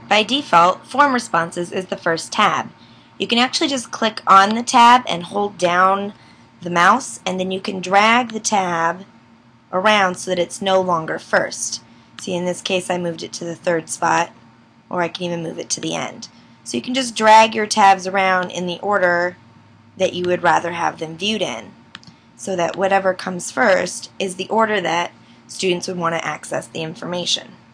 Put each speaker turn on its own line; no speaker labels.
By default, Form Responses is the first tab. You can actually just click on the tab and hold down the mouse, and then you can drag the tab around so that it's no longer first. See, in this case I moved it to the third spot, or I can even move it to the end. So you can just drag your tabs around in the order that you would rather have them viewed in, so that whatever comes first is the order that students would want to access the information.